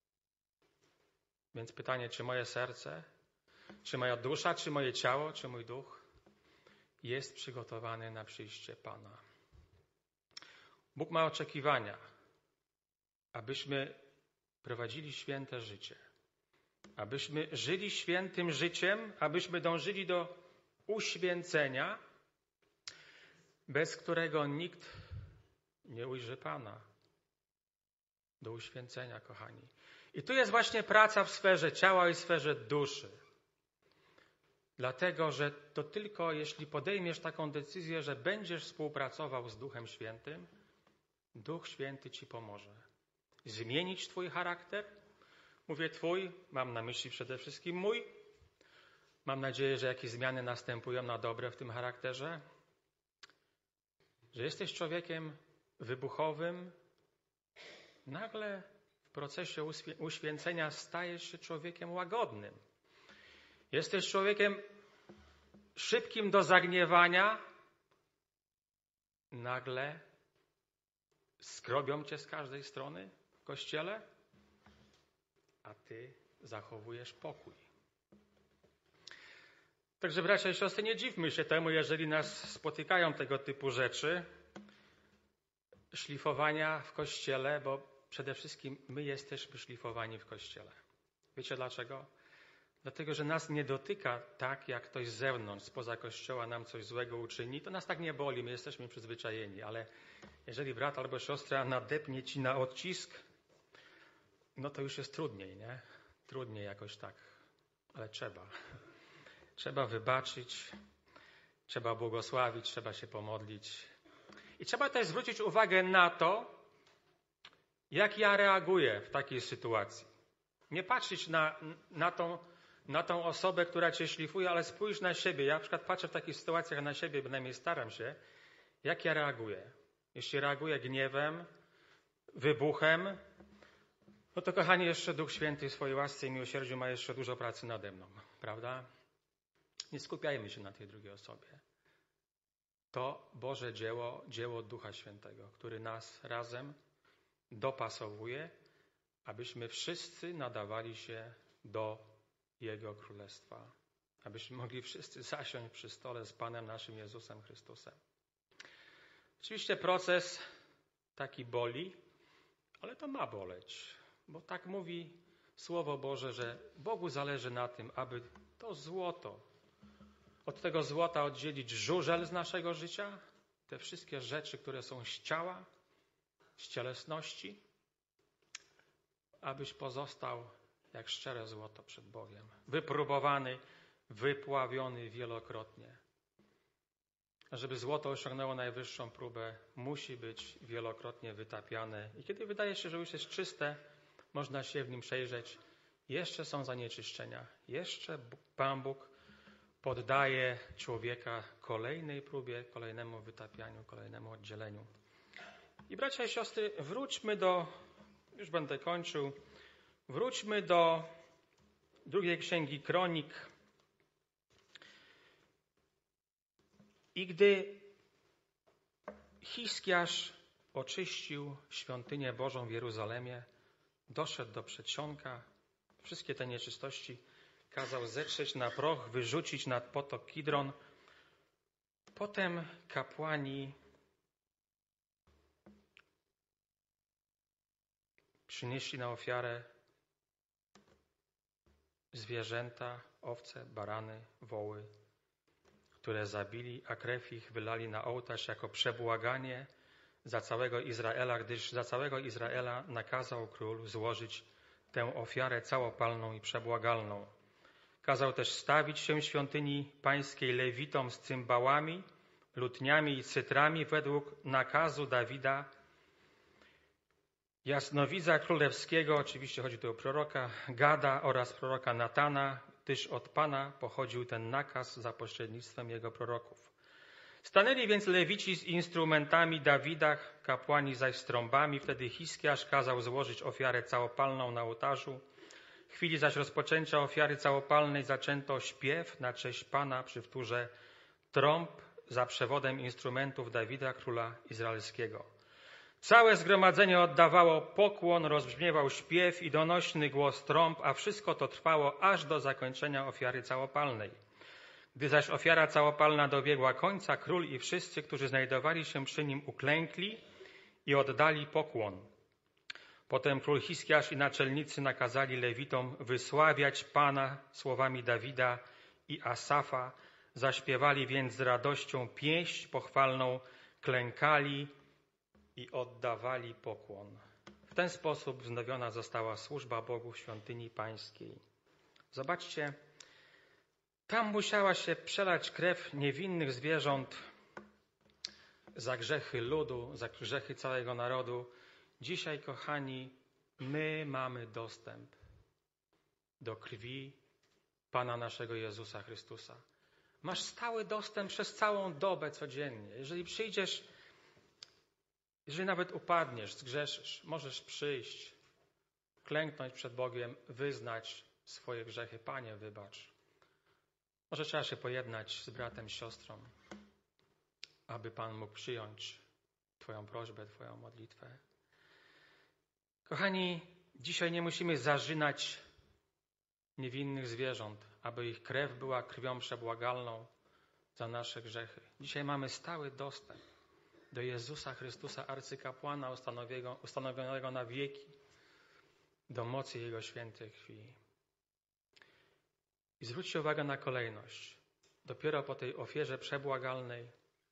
Więc pytanie, czy moje serce, czy moja dusza, czy moje ciało, czy mój duch jest przygotowany na przyjście Pana. Bóg ma oczekiwania, abyśmy prowadzili święte życie, abyśmy żyli świętym życiem, abyśmy dążyli do uświęcenia, bez którego nikt nie ujrzy Pana. Do uświęcenia, kochani. I tu jest właśnie praca w sferze ciała i w sferze duszy. Dlatego, że to tylko jeśli podejmiesz taką decyzję, że będziesz współpracował z Duchem Świętym, Duch Święty ci pomoże. Zmienić twój charakter. Mówię twój, mam na myśli przede wszystkim mój. Mam nadzieję, że jakieś zmiany następują na dobre w tym charakterze. Że jesteś człowiekiem wybuchowym. Nagle w procesie uświęcenia stajesz się człowiekiem łagodnym. Jesteś człowiekiem szybkim do zagniewania. Nagle skrobią cię z każdej strony w kościele, a ty zachowujesz pokój. Także bracia i siostry, nie dziwmy się temu, jeżeli nas spotykają tego typu rzeczy, szlifowania w kościele, bo przede wszystkim my jesteśmy szlifowani w kościele. Wiecie dlaczego? Dlatego, że nas nie dotyka tak, jak ktoś z zewnątrz, spoza kościoła nam coś złego uczyni, to nas tak nie boli, my jesteśmy przyzwyczajeni, ale jeżeli brat albo siostra nadepnie ci na odcisk, no to już jest trudniej, nie? Trudniej jakoś tak, ale trzeba. Trzeba wybaczyć, trzeba błogosławić, trzeba się pomodlić. I trzeba też zwrócić uwagę na to, jak ja reaguję w takiej sytuacji. Nie patrzeć na tą osobę, która cię szlifuje, ale spójrz na siebie. Ja na przykład patrzę w takich sytuacjach na siebie, bynajmniej staram się, jak ja reaguję. Jeśli reaguję gniewem, wybuchem, no to kochani, jeszcze Duch Święty w swojej łasce i miłosierdziu ma jeszcze dużo pracy nade mną, prawda? Nie skupiajmy się na tej drugiej osobie. To Boże dzieło Ducha Świętego, który nas razem dopasowuje, abyśmy wszyscy nadawali się do Jego Królestwa. Abyśmy mogli wszyscy zasiąść przy stole z Panem naszym Jezusem Chrystusem. Oczywiście proces taki boli, ale to ma boleć, bo tak mówi Słowo Boże, że Bogu zależy na tym, aby to złoto, od tego złota oddzielić żużel z naszego życia, te wszystkie rzeczy, które są z ciała, z cielesności, abyś pozostał jak szczere złoto przed Bogiem. Wypróbowany, wypławiony wielokrotnie. A żeby złoto osiągnęło najwyższą próbę, musi być wielokrotnie wytapiane. I kiedy wydaje się, że już jest czyste, można się w nim przejrzeć, jeszcze są zanieczyszczenia. Jeszcze Pan Bóg poddaje człowieka kolejnej próbie, kolejnemu wytapianiu, kolejnemu oddzieleniu. I bracia i siostry, wróćmy już będę kończył, wróćmy do drugiej księgi Kronik. I gdy Hiskiasz oczyścił świątynię Bożą w Jeruzalemie, doszedł do przedsionka, wszystkie te nieczystości kazał zetrzeć na proch, wyrzucić nad potok Kidron. Potem kapłani przynieśli na ofiarę zwierzęta, owce, barany, woły, które zabili, a krew ich wylali na ołtarz jako przebłaganie za całego Izraela, gdyż za całego Izraela nakazał król złożyć tę ofiarę całopalną i przebłagalną. Kazał też stawić się w świątyni pańskiej lewitom z cymbałami, lutniami i cytrami według nakazu Dawida, jasnowidza królewskiego, oczywiście chodzi tu o proroka Gada oraz proroka Natana, gdyż od Pana pochodził ten nakaz za pośrednictwem jego proroków. Stanęli więc lewici z instrumentami Dawida, kapłani zaś z trąbami. Wtedy Hiskiasz kazał złożyć ofiarę całopalną na ołtarzu. W chwili zaś rozpoczęcia ofiary całopalnej zaczęto śpiew na cześć Pana przy wtórze trąb za przewodem instrumentów Dawida, króla izraelskiego. Całe zgromadzenie oddawało pokłon, rozbrzmiewał śpiew i donośny głos trąb, a wszystko to trwało aż do zakończenia ofiary całopalnej. Gdy zaś ofiara całopalna dobiegła końca, król i wszyscy, którzy znajdowali się przy nim, uklękli i oddali pokłon. Potem król Hiskiasz i naczelnicy nakazali lewitom wysławiać Pana słowami Dawida i Asafa. Zaśpiewali więc z radością pieśń pochwalną, klękali i oddawali pokłon. W ten sposób wznowiona została służba Bogu w świątyni pańskiej. Zobaczcie, tam musiała się przelać krew niewinnych zwierząt za grzechy ludu, za grzechy całego narodu. Dzisiaj, kochani, my mamy dostęp do krwi Pana naszego Jezusa Chrystusa. Masz stały dostęp przez całą dobę codziennie. Jeżeli przyjdziesz, jeżeli nawet upadniesz, zgrzeszysz, możesz przyjść, klęknąć przed Bogiem, wyznać swoje grzechy. Panie, wybacz. Może trzeba się pojednać z bratem, siostrą, aby Pan mógł przyjąć Twoją prośbę, Twoją modlitwę. Kochani, dzisiaj nie musimy zarzynać niewinnych zwierząt, aby ich krew była krwią przebłagalną za nasze grzechy. Dzisiaj mamy stały dostęp do Jezusa Chrystusa, arcykapłana ustanowionego na wieki, do mocy Jego świętej krwi. I zwróćcie uwagę na kolejność. Dopiero po tej ofierze przebłagalnej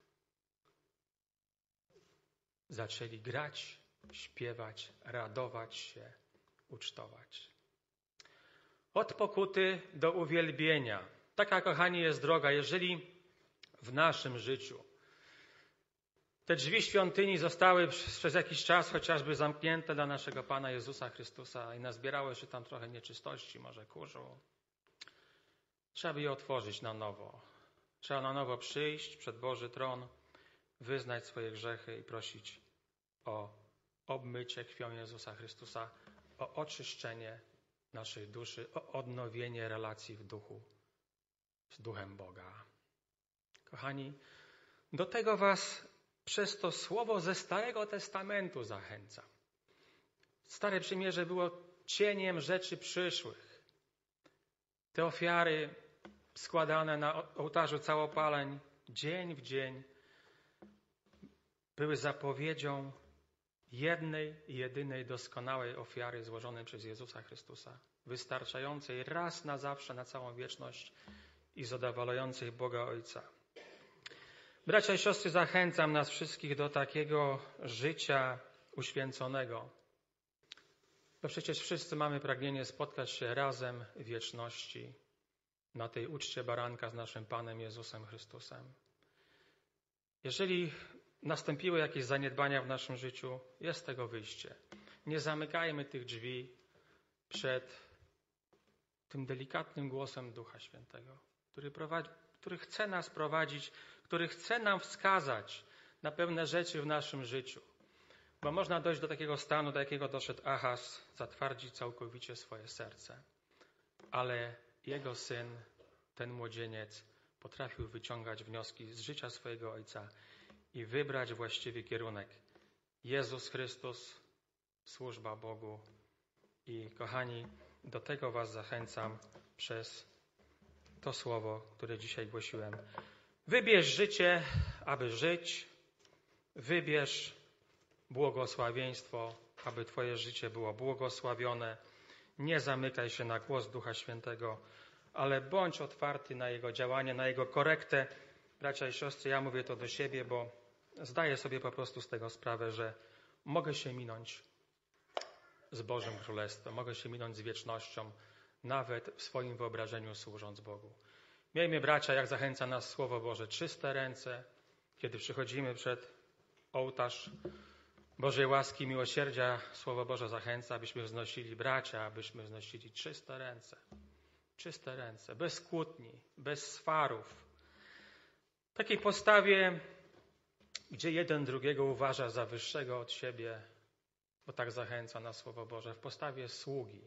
zaczęli grać, śpiewać, radować się, ucztować. Od pokuty do uwielbienia. Taka, kochani, jest droga. Jeżeli w naszym życiu te drzwi świątyni zostały przez jakiś czas chociażby zamknięte dla naszego Pana Jezusa Chrystusa i nazbierało się tam trochę nieczystości, może kurzu, trzeba by je otworzyć na nowo. Trzeba na nowo przyjść przed Boży tron, wyznać swoje grzechy i prosić o obmycie krwią Jezusa Chrystusa, o oczyszczenie naszej duszy, o odnowienie relacji w duchu z Duchem Boga. Kochani, do tego was przez to słowo ze Starego Testamentu zachęcam. Stare Przymierze było cieniem rzeczy przyszłych. Te ofiary składane na ołtarzu całopaleń dzień w dzień były zapowiedzią jednej, jedynej, doskonałej ofiary złożonej przez Jezusa Chrystusa, wystarczającej raz na zawsze, na całą wieczność i zadowalającej Boga Ojca. Bracia i siostry, zachęcam nas wszystkich do takiego życia uświęconego. Bo przecież wszyscy mamy pragnienie spotkać się razem w wieczności na tej uczcie baranka z naszym Panem Jezusem Chrystusem. Jeżeli nastąpiły jakieś zaniedbania w naszym życiu, jest tego wyjście. Nie zamykajmy tych drzwi przed tym delikatnym głosem Ducha Świętego, który chce nas prowadzić, który chce nam wskazać na pewne rzeczy w naszym życiu. Bo można dojść do takiego stanu, do jakiego doszedł Ahaz, zatwardzić całkowicie swoje serce. Ale jego syn, ten młodzieniec, potrafił wyciągać wnioski z życia swojego ojca i wybrać właściwy kierunek. Jezus Chrystus, służba Bogu. I kochani, do tego was zachęcam przez to słowo, które dzisiaj głosiłem. Wybierz życie, aby żyć. Wybierz błogosławieństwo, aby twoje życie było błogosławione. Nie zamykaj się na głos Ducha Świętego, ale bądź otwarty na Jego działanie, na Jego korektę. Bracia i siostry, ja mówię to do siebie, bo zdaję sobie po prostu z tego sprawę, że mogę się minąć z Bożym Królestwem, mogę się minąć z wiecznością, nawet w swoim wyobrażeniu służąc Bogu. Miejmy, bracia, jak zachęca nas Słowo Boże, czyste ręce, kiedy przychodzimy przed ołtarz Bożej łaski, miłosierdzia. Słowo Boże zachęca, abyśmy wznosili, bracia, abyśmy wznosili czyste ręce, bez kłótni, bez swarów. W takiej postawie, gdzie jeden drugiego uważa za wyższego od siebie, bo tak zachęca nas Słowo Boże, w postawie sługi.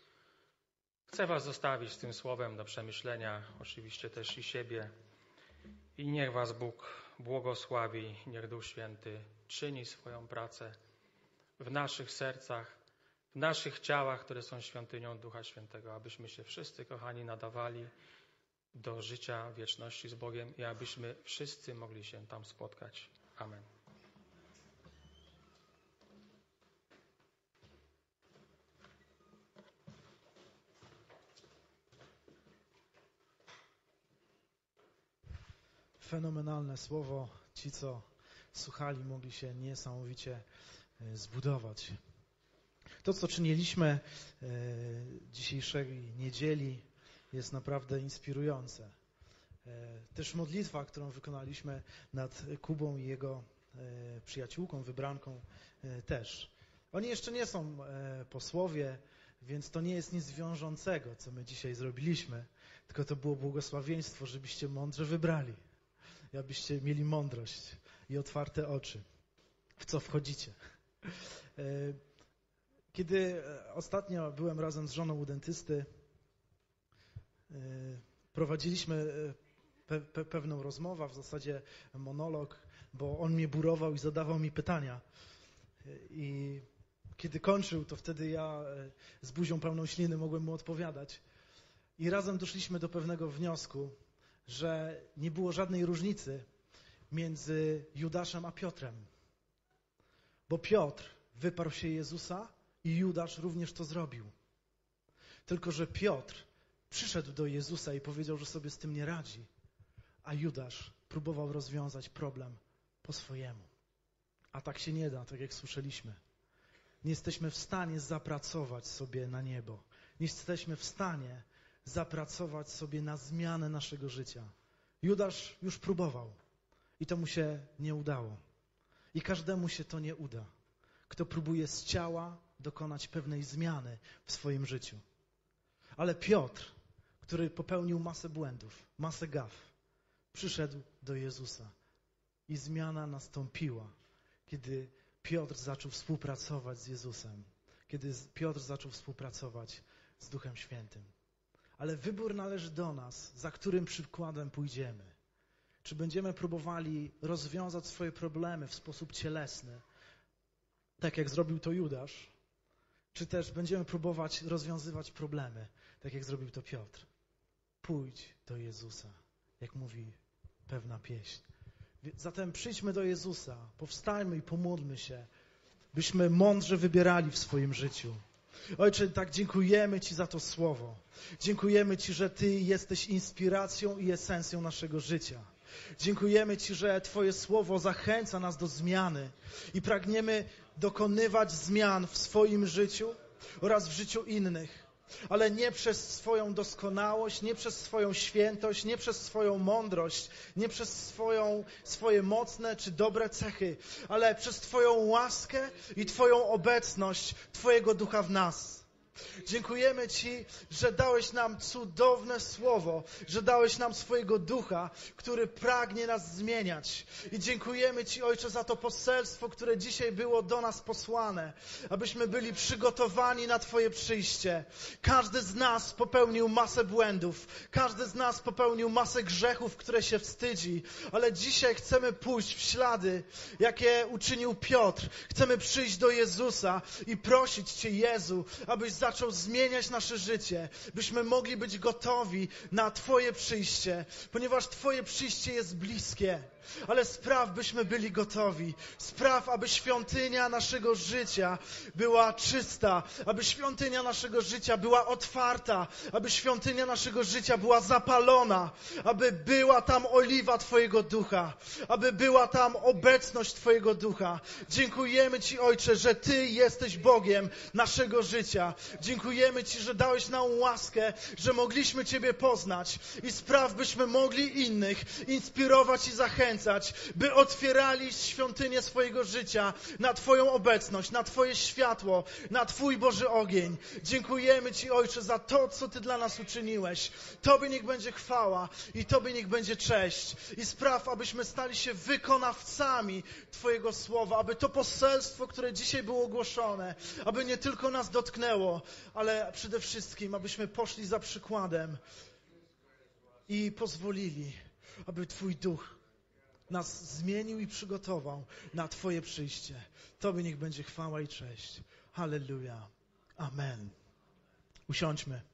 Chcę was zostawić z tym słowem do przemyślenia, oczywiście też i siebie. I niech was Bóg błogosławi, niech Duch Święty czyni swoją pracę w naszych sercach, w naszych ciałach, które są świątynią Ducha Świętego, abyśmy się wszyscy, kochani, nadawali do życia wieczności z Bogiem i abyśmy wszyscy mogli się tam spotkać. Amen. Fenomenalne słowo. Ci, co słuchali, mogli się niesamowicie zbudować. To, co czyniliśmy dzisiejszej niedzieli, jest naprawdę inspirujące. Też modlitwa, którą wykonaliśmy nad Kubą i jego przyjaciółką, wybranką też. Oni jeszcze nie są posłowie, więc to nie jest nic wiążącego, co my dzisiaj zrobiliśmy, tylko to było błogosławieństwo, żebyście mądrze wybrali. I abyście mieli mądrość i otwarte oczy, w co wchodzicie. Kiedy ostatnio byłem razem z żoną u dentysty, prowadziliśmy pewną rozmowę, w zasadzie monolog, bo on mnie burował i zadawał mi pytania. I kiedy kończył, to wtedy ja z buzią pełną śliny mogłem mu odpowiadać. I razem doszliśmy do pewnego wniosku, że nie było żadnej różnicy między Judaszem a Piotrem. Bo Piotr wyparł się Jezusa i Judasz również to zrobił. Tylko że Piotr przyszedł do Jezusa i powiedział, że sobie z tym nie radzi, a Judasz próbował rozwiązać problem po swojemu. A tak się nie da, tak jak słyszeliśmy. Nie jesteśmy w stanie zapracować sobie na niebo. Nie jesteśmy w stanie zapracować sobie na zmianę naszego życia. Judasz już próbował i to mu się nie udało. I każdemu się to nie uda, kto próbuje z ciała dokonać pewnej zmiany w swoim życiu. Ale Piotr, który popełnił masę błędów, masę gaf, przyszedł do Jezusa i zmiana nastąpiła, kiedy Piotr zaczął współpracować z Jezusem, kiedy Piotr zaczął współpracować z Duchem Świętym. Ale wybór należy do nas, za którym przykładem pójdziemy. Czy będziemy próbowali rozwiązać swoje problemy w sposób cielesny, tak jak zrobił to Judasz, czy też będziemy próbować rozwiązywać problemy, tak jak zrobił to Piotr. Pójdź do Jezusa, jak mówi pewna pieśń. Zatem przyjdźmy do Jezusa, powstańmy i pomódlmy się, byśmy mądrze wybierali w swoim życiu. Ojcze, tak dziękujemy Ci za to słowo. Dziękujemy Ci, że Ty jesteś inspiracją i esencją naszego życia. Dziękujemy Ci, że Twoje słowo zachęca nas do zmiany i pragniemy dokonywać zmian w swoim życiu oraz w życiu innych. Ale nie przez swoją doskonałość, nie przez swoją świętość, nie przez swoją mądrość, nie przez swoje mocne czy dobre cechy, ale przez Twoją łaskę i Twoją obecność, Twojego Ducha w nas. Dziękujemy Ci, że dałeś nam cudowne słowo, że dałeś nam swojego Ducha, który pragnie nas zmieniać. I dziękujemy Ci, Ojcze, za to poselstwo, które dzisiaj było do nas posłane, abyśmy byli przygotowani na Twoje przyjście. Każdy z nas popełnił masę błędów, każdy z nas popełnił masę grzechów, które się wstydzi, ale dzisiaj chcemy pójść w ślady, jakie uczynił Piotr. Chcemy przyjść do Jezusa i prosić Cię, Jezu, abyś zaczął zmieniać nasze życie, byśmy mogli być gotowi na Twoje przyjście, ponieważ Twoje przyjście jest bliskie. Ale spraw, byśmy byli gotowi. Spraw, aby świątynia naszego życia była czysta, aby świątynia naszego życia była otwarta, aby świątynia naszego życia była zapalona, aby była tam oliwa Twojego Ducha, aby była tam obecność Twojego Ducha. Dziękujemy Ci, Ojcze, że Ty jesteś Bogiem naszego życia. Dziękujemy Ci, że dałeś nam łaskę, że mogliśmy Ciebie poznać i spraw, byśmy mogli innych inspirować i zachęcać, by otwierali świątynię swojego życia na Twoją obecność, na Twoje światło, na Twój Boży ogień. Dziękujemy Ci, Ojcze, za to, co Ty dla nas uczyniłeś. Tobie niech będzie chwała i Tobie niech będzie cześć. I spraw, abyśmy stali się wykonawcami Twojego słowa, aby to poselstwo, które dzisiaj było ogłoszone, aby nie tylko nas dotknęło, ale przede wszystkim, abyśmy poszli za przykładem i pozwolili, aby Twój Duch nas zmienił i przygotował na Twoje przyjście. Tobie niech będzie chwała i cześć. Halleluja. Amen. Usiądźmy.